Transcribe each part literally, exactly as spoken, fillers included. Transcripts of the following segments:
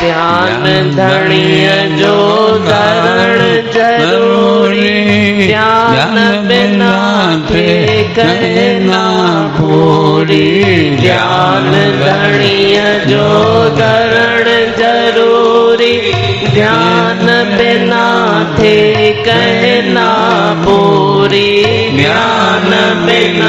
ध्यान धणीअ जो धरण जरूरी ध्यान बिना थे कहना पूरी ध्यान धणीअ जो धरण जरूरी ध्यान बिना थे कहना पूरी ध्यान बिना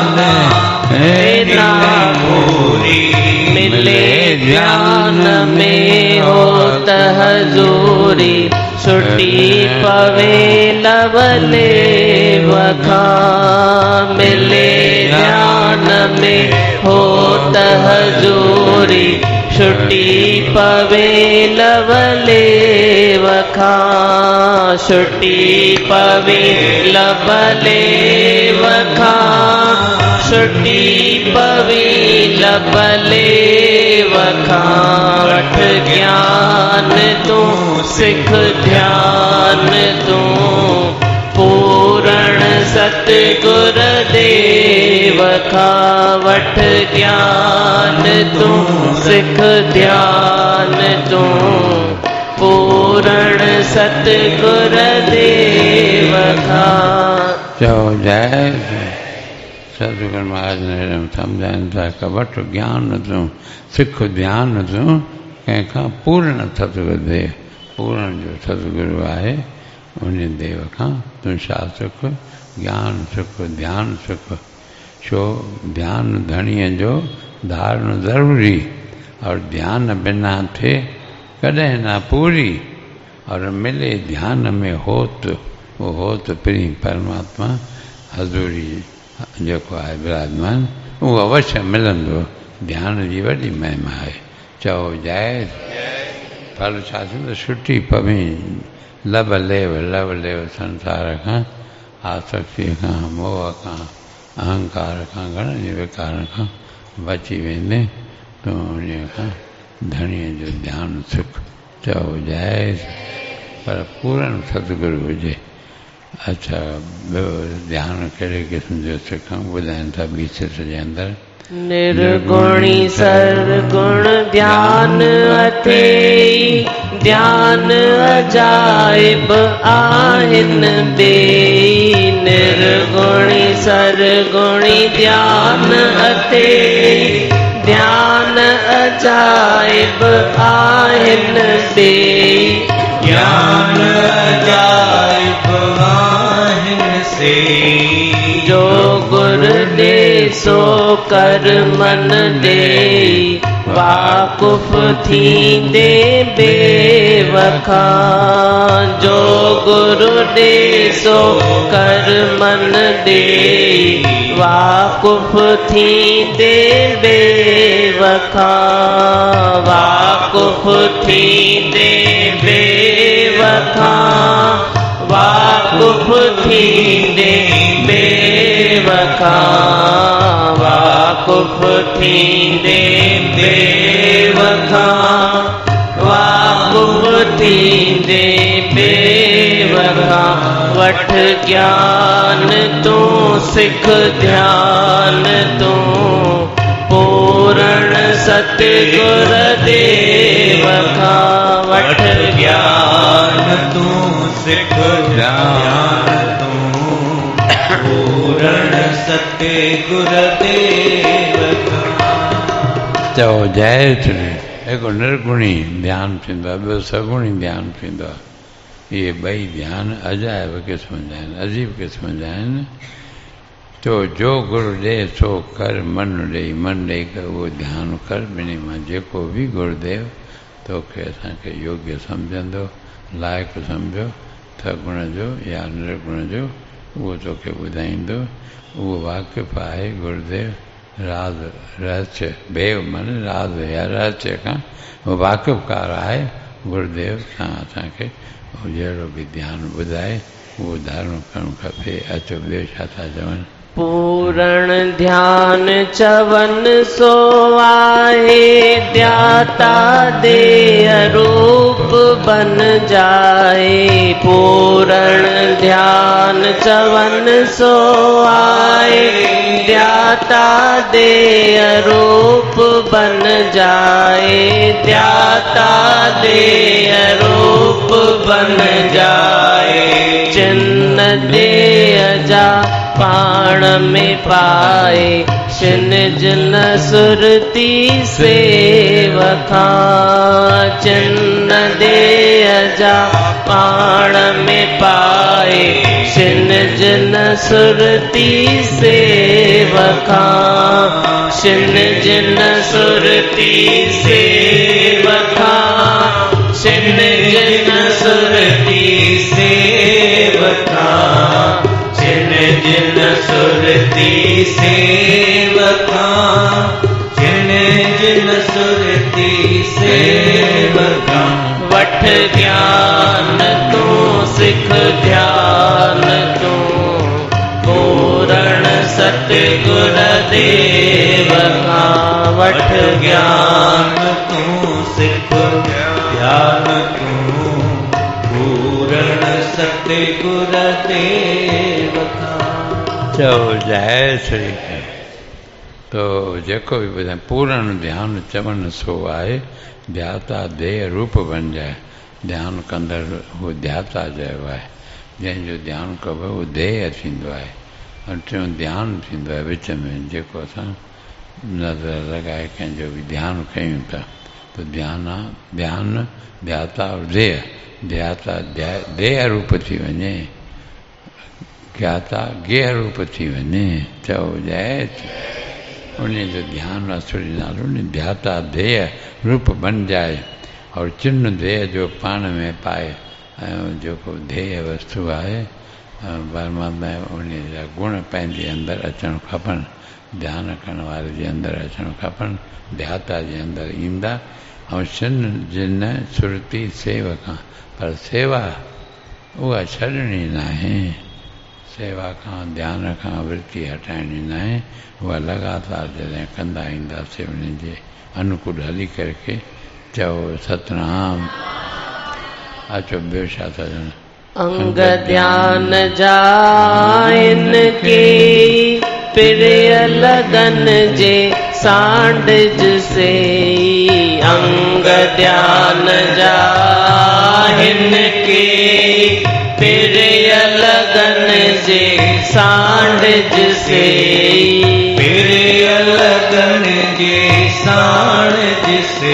कहना पूरी मिले ध्यान में होत हजूरी छुट्टी पवे लवले वखा मिले ध्यान में होत हजूरी छुट्टी पवे लवले वखा छुट्टी पवे लवले वखा छुट्टी पवे लवले वखा वठ ज्ञान तू सिख ध्यान तू पूरण सतगुर देव का वठ ज्ञान तू सिख ध्यान तू पूरण सतगुर देव का। जो जय सतगुरु महाराज ने समझाइन था कि वठ ज्ञान तू सिख ध्यान तू कंहिंखां पूर्ण सतगुरु देव पूर्ण जो सतगुरु आहे उन देव खां तू छा सुख ज्ञान सुख ध्यान सुख छो ध्यान धणीअ जो धारण ज़रूरी और ध्यान बिना थे कॾहिं न पूरी और मिले ध्यान में होत वो होत प्री परमात्मा हज़ूरी जेको आहे विराजमान उहो अवश्य मिलंदो ध्यान जी वॾी महिमा आहे। चओ जय फल छा थींदो छुटी पवी लब लेव लव लेव संसार खां आसक्तीअ खां मोह खां अहंकार खां घणनि विकार खां बची वेंदे तूं उन खां धणीअ जो ध्यानु सुख। चओ जय पर पूर्ण सतगुरु हुजे। अच्छा ॿियो ध्यानु कहिड़े क़िस्म जो सिखूं ॿुधाइनि था ॿी सिट जे अंदरि निर्गुणी सरगुण ध्यान अथई ध्यान अजाइब आहिनि देई निर्गुणी सरगुणी ध्यान अथई ध्यान अजाइब आहिनि देई ज्ञान अजाइब आहिनि से जो गुर दे सो कर मन दे वाकुफ थींदे बेवखा जो गुरु दे सो कर मन दे वाकुफ थींदे बेवखा वाकुफ थींदे बेवखा वाकुफ थींदे बेवखा वाकुफ थींदे बेवखा वाकुफ थींदे बेवखा वठ ज्ञान तू सिख ध्यान तू पूर्ण सतगुर देव का वठ ज्ञान तू सिख ध्यान तू पूर्ण सतगुर देव का। चओ जय श्री हिकु निर्गुणी ध्यानु थींदो आहे ॿियो सगुणी ध्यानु थींदो आहे। इहे ॿई ध्यानु अजाइब क़िस्म जा आहिनि अजीब क़िस्म जा आहिनि। तो जो गुरु ॾे सो कर मन ॾेई मन ॾेई करे उहो ध्यानु कर ॿिन्ही मां जेको बि गुरुदेव तोखे असांखे योग्य सम्झंदो लाइक़ु सम्झो सगुण जो या निर्गुण जो उहो तोखे ॿुधाईंदो उहो वाक़िफ़ु आहे गुरुदेव राज रहस्य भेव मन राज या रहस्य खां उहो वाक़िफ़कार आहे गुरुदेव सां असांखे जहिड़ो बि ध्यानु ॿुधाए उहो धारणो करणु खपे। अचो ॿियो छा था चवनि पूरण ध्यान चवन सो आहे ध्याता दे रूप बन जाए पूरण ध्यान चवन सो आए ध्याता देय रूप बन जाए, ध्याता देय रूप बन जाए। चिन्ह देय जा पाण में पाए, छिन जिन सुरती सेवका। चिन्ह देय जा पाण में पाए, छिन जिन सुरती सेवका। छिन जिन सुरती सेवका, छिन जिन सुरती सेवका। छिन जिन सुरती सेवका, छिन जिन सुरती सेवका। वठ ज्ञान तू सिख ध्यान तू, पूर्ण सतगुर देव का। वठ ज्ञान तू सिख ध्यान तू, पूर्ण सतगुर देव का। चओ जय श्री कृष्ण। तो जेको भी ॿुधाए पूर्ण ध्यानु चवनि सो आहे, ध्याता देह रूप बन जाए। ध्यानु कंदड़ हू ध्याता चयो आहे, जंहिंजो ध्यानु कबो उहो देह थींदो आहे। ऐं टियों ध्यानु थींदो आहे विच में, जेको असां नज़र लॻाए कंहिंजो बि ध्यानु कयूं था त ध्यानु आहे। ध्यानु ध्याता और देह, ध्याता देह रूप थी वञे, ज्ञाता गेह रूप थी वञे। चओ जय। उन जो ध्यानु असुरी नालो उन ध्याता देह रूप बन जाए और चिन्ह देह जो पाण में पाए। ऐं जेको ध्येय वस्तु आहे परमात्मा उन जा गुण पंहिंजे अंदरि अचणु खपनि, ध्यानु करण वारे जे अंदरि अचणु खपनि, ध्याता जे अंदरि ईंदा। ऐं चिन्ह जिन सुरती सेवका, पर सेवा उहा छॾणी न आहे। सेवा खां ध्यान खां वृत्ति हटाइणी न आहे, उहा लगातार जॾहिं कंदा ईंदासीं उन्हनि जे अनुकूल हली करके। चओ सतनाम। अचो ॿियो छा था चवनि? अंग ध्यान जाइन के प्रिय लगन जे सांडिज से। अंग ध्यान जाइन के प्रिय लगन जे सांडिज से। प्रिय लगन जे सांडिज से।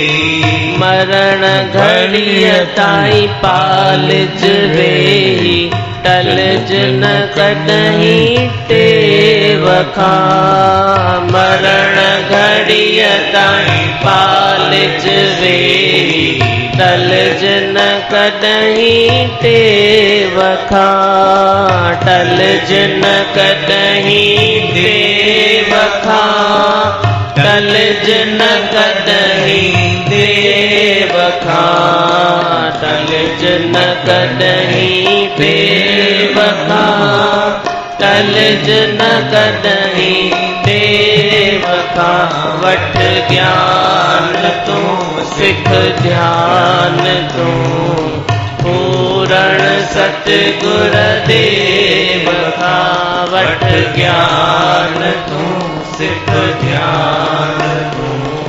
मरण घड़िय ताई पालिज वेही, टलज न कदहीं टेव खा। मरण घड़िय ताई पालिज वेही, टलज न कदहीं टेव खा। टलज न कदहीं टेव खा। टलज न कदहीं देव खा। टलज न कदहीं देव खा। टलज न कदहीं देव खा। वठ ज्ञान तू सिख ध्यान तू, पूर्ण सतगुर देव खा। वठ ज्ञान तू सिख ध्यान तू,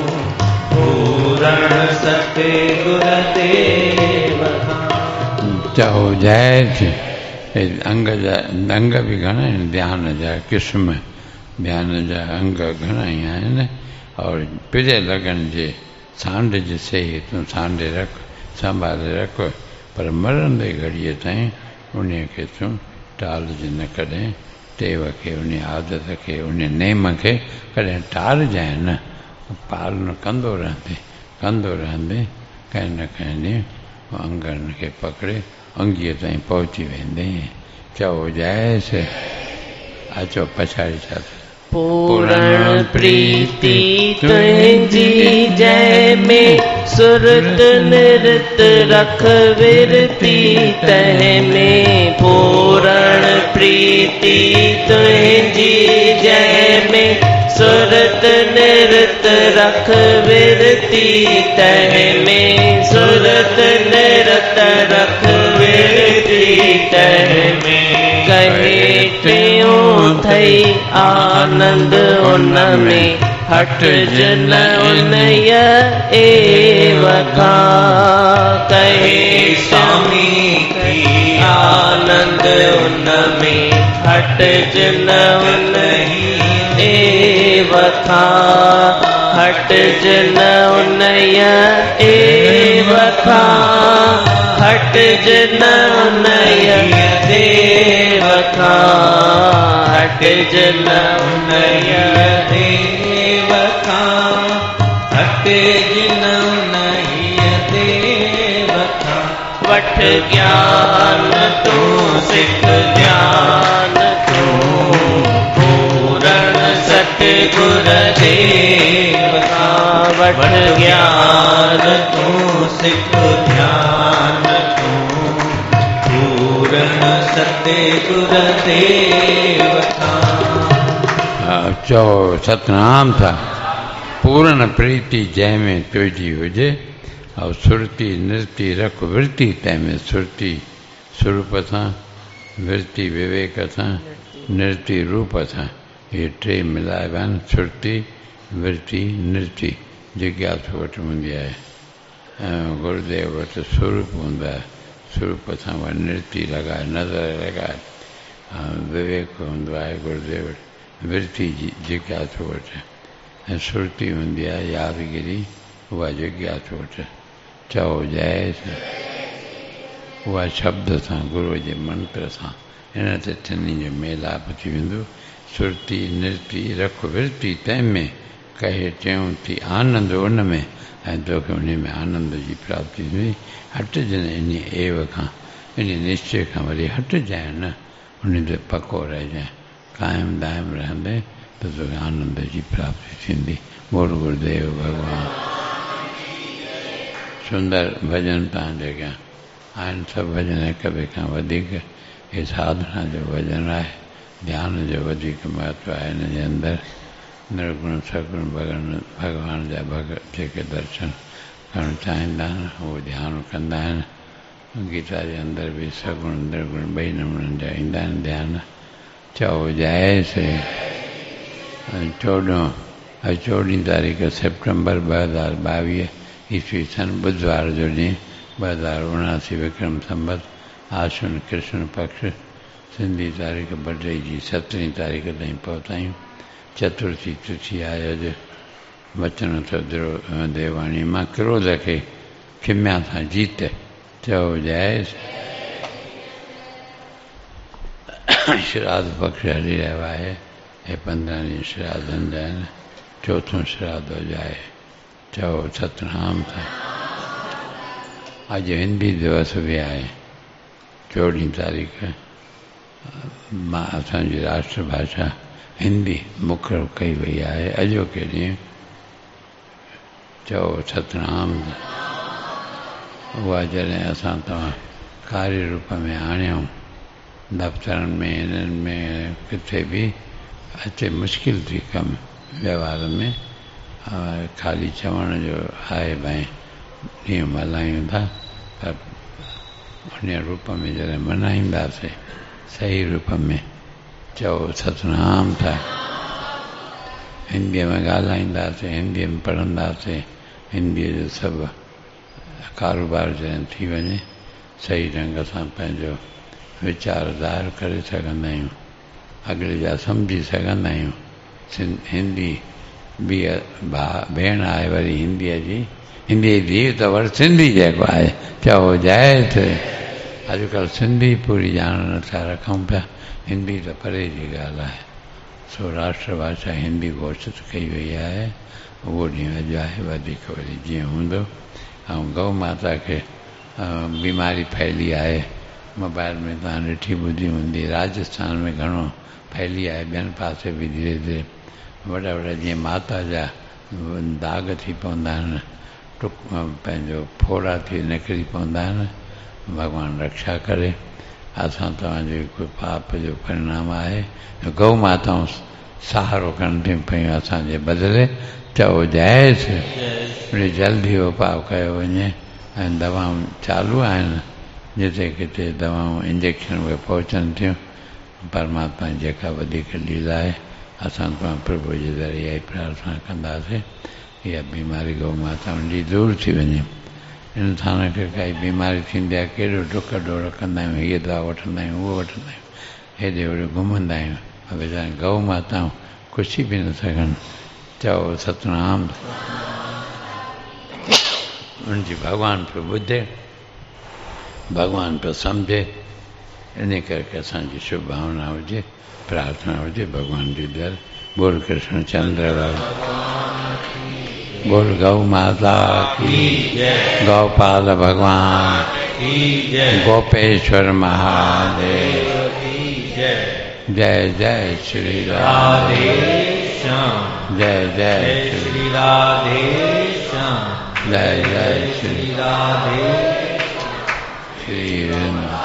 पूर्ण सतगुर देव खा। चओ जय श्री। अंग जा अंग बि घणा आहिनि, ध्यान जा क़िस्म, ध्यान जा अंग घणा ई आहिनि। और प्रिय लगन जे सांडिज से तूं सांडे रख, संभाले रख, पर मरंदे घड़ीअ ताईं उन खे तूं टालज न कॾहिं। टेव खे, उन आदत खे, उन नेम खे कॾहिं टारजांइ न। पालन कंदो रहंदे कंदो रहंदे कंहिं न कंहिं ॾींहुं अंगनि खे पकड़े अंगीअ ताईं पहुची वेंदे। चओ जय से। अचो पछाड़ी छा पूर्ण प्रीति तुझी जय में, सुरत निरत रख विरती तह में। पूर्ण प्रीति तुझी जय में, सुरत निरत रख विरती तह में। सुरत निरत रख विरती तह में। कहे त्यों थई कई आनंद उनमें हट जन उनय एवखा कहे स्वामी कई आनंद उनमें हट जन उनही एवखा हट जन उनय एवखा हट जन उनय देवखा हट जन उनय देवखा हट जन उनय देवखा वठ ज्ञान तू सिख ध्यान तू पूरण सतगुर देवखा वठ ज्ञान तू सिख ध्यान सतगुर देवता। चो सतनाम था पूर्ण प्रीति जय में तुझी हुजे और सुरती नृति रख वृत्ति तय में सुरती स्वरूप सां वृत्ति विवेक सां नृति रूप सां ये टे मिलाइबा आहिनि सुरती वृत्ति नृति जिज्ञासु वटि हूंदी आहे ऐं गुरुदेव वटि स्वरूप हूंदो आहे स्वरूप सां वह नृत्य लगाए नज़र लगाए विवेक हूंदो आहे गुरुदेव वृत्ति जी जिज्ञासु वटि ऐं सुरती हूंदी आहे यादगिरी उहा जिज्ञासु वटि चओ जय उहा शब्द सां गुरूअ जे मंत्र सां इन ते टिनी जो मेलाप थी वेंदो सुरती नृत्य रख वृत्ति तंहिंमें कहे चयूं थी आनंद उन में ऐं तोखे उन में आनंद जी प्राप्ति थींदी हटजनि इन एव खां इन निश्चय खां वरी हटजांइ न उन ते पको रहिजांइ क़ाइम दाइम रहंदे त तोखे आनंद जी प्राप्ति थींदी बोल गुरुदेव भगवान सुंदर भॼन तव्हांजे अॻियां आहिनि सभु भॼन हिक ॿिए खां वधीक हे साधना जो भॼन आहे ध्यान जो वधीक महत्व आहे हिन जे अंदरि निर्गुण सगुण भगवान भगवान जा भगत जेके दर्शन करणु चाहींदा आहिनि उहो ध्यानु कंदा आहिनि गीता जे अंदरि बि सगुण निर्गुण ॿई नमूननि जा ईंदा आहिनि ध्यानु चओ जय श्री चोॾहं चोॾहीं तारीख़ सेप्टेंबर ॿ हज़ार ॿावीह ईस्वी सन बुधवार जो ॾींहुं ॿ हज़ार उणासी विक्रम संवत आश्विन कृष्ण पक्ष सिंधी तारीख़ बडई जी सत्रहीं तारीख़ ताईं पहुता आहियूं चतुर्थी तिथि आहे अॼु वचन थो देवाणी मां क्रोध खे खिमिया सां जीत चओ जय श्राद्ध पक्ष हली रहियो आहे हे पंद्रहं ॾींहं श्राद्धनि जा आहिनि चोथों श्राद्ध आहे चओ सतनाम था अॼु हिंदी दिवस बि आहे चोॾहीं तारीख़ मां असांजी राष्ट्रभाषा हिंदी मुक़ररु कई वई आहे अॼोके ॾींहुं चओ सतनाम उहा जॾहिं असां तव्हां कार्य रूप में आणियऊं दफ़्तरनि में हिननि में किथे बि अचे मुश्किल थी कमु व्यवहार में ख़ाली चवण जो आहे भई ॾींहुं मल्हायूं था पर उन रूप में जॾहिं मल्हाईंदासीं सही रूप में चओ सतनाम था हिंदीअ में ॻाल्हाईंदासीं हिंदीअ में पढ़ंदासीं हिंदीअ जो सभु कारोबार जॾहिं थी वञे सही ढंग सां पंहिंजो वीचार ज़ाहिर करे सघंदा आहियूं अॻिले जा सम्झी सघंदा आहियूं सिंध हिंदी बि भाउ भेण आहे वरी हिंदीअ जी हिंदीअ जी धीउ त वरी सिंधी जेको आहे चओ जय थिए अॼुकल्ह सिंधी पूरी ॼाण नथा रखूं पिया हिंदी त परे जी ॻाल्हि आहे सो राष्ट्रभाषा हिंदी घोषित कई वई आहे उहो ॾींहुं अॼु आहे वधीक वरी जीअं हूंदो ऐं गौ माता खे बीमारी फैली आहे मोबाइल में तव्हां ॾिठी ॿुधी हूंदी राजस्थान में घणो फैली आहे ॿियनि पासे बि धीरे धीरे वॾा वॾा जीअं माता जा दाग थी पवंदा आहिनि टुक पंहिंजो फोड़ा थी निकिरी पवंदा आहिनि भॻवानु रक्षा करे असां तव्हांजे कोई पाप जो परिणाम आहे गौ माताऊं सहारो कनि थियूं पियूं असांजे बदिले चओ जय वरी जल्दी उपाउ कयो वञे ऐं दवाऊं चालू आहिनि जिते किथे दवाऊं इंजेक्शन उहे पहुचनि थियूं परमात्मा जी जेका वधीक लीला आहे असां तव्हां प्रभु जे दर इहा ई प्रार्थना कंदासीं इहा बीमारी गौ माताउनि जी दूर थी वञे। इंसान खे काई बीमारी थींदी आहे केॾो डुक डोड़ कंदा आहियूं, हीअ दवा वठंदा आहियूं उहो वठंदा आहियूं, हेॾे होॾे घुमंदा आहियूं, वीचारा गौ माताऊं कुझु बि न सघनि। चओ सतनाम उनजी भॻवानु पियो ॿुधे, भॻवानु पियो सम्झे। इन करके असांजी शुभ भावना हुजे, प्रार्थना हुजे भगवान जी दर। बोल कृष्ण चंद्र लाल, बोल गौ माता की जय, गौपाल भगवान की जय, गोपेश्वर महादेव की जय। जय जय श्री राधे श्याम, जय जय श्री राधे श्याम, जय जय श्री राधे श्री वृंदावन।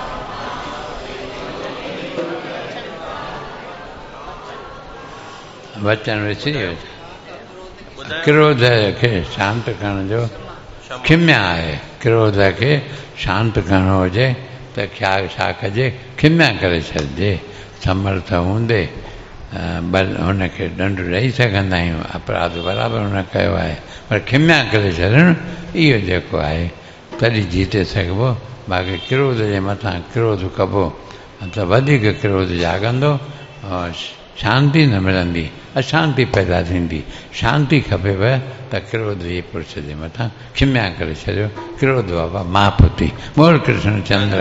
वचन विसरी वियो। क्रोध खे शांत करण जो खिम्या आहे। क्रोध खे शांत करणो हुजे त छा छा कजे, खिम्या करे छॾिजे। समर्थ हूंदे बल हुनखे दंड ॾेई सघंदा आहियूं, अपराध बराबरि हुन कयो आहे, पर खिम्या करे छॾणु इहो जेको आहे तॾहिं जीते सघिबो। बाक़ी क्रोध जे मथां क्रोध कबो त वधीक क्रोध जाॻंदो, शांती न मिलंदी, अशांती पैदा थींदी। शांती खपेव त क्रोध जी पुरुष जे मथां खिम्या करे छॾियो। क्रोध बाबा माफ़ थी। बोल कृष्ण चंद्र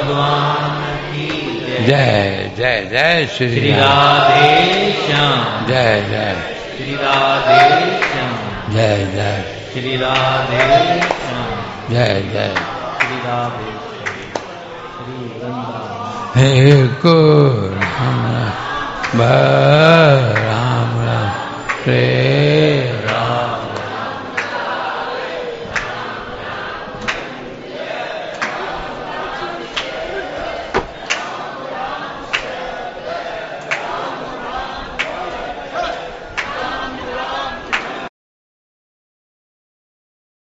जय जय जय श्री राधे श्याम, जय जय श्री राधे श्याम, जय जय श्री राधे श्याम, जय जय श्री राधे श्री वृंदावन। हे को राम राम कृष्ण